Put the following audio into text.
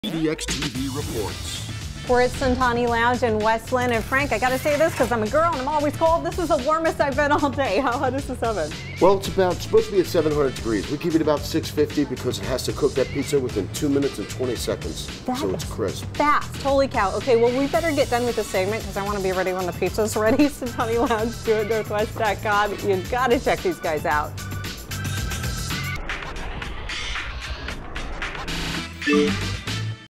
EDX TV reports. We're at Centanni Lounge in West Linn, and Frank, I gotta say this because I'm a girl and I'm always cold. This is the warmest I've been all day. How hot is this oven? Well, it's supposed to be at 700 degrees. We keep it about 650 because it has to cook that pizza within 2 minutes and 20 seconds. So it's crisp. Fast. Holy cow. Okay, well, we better get done with this segment because I want to be ready when the pizza's ready. Centanni Lounge, doitnorthwest.com. You gotta check these guys out.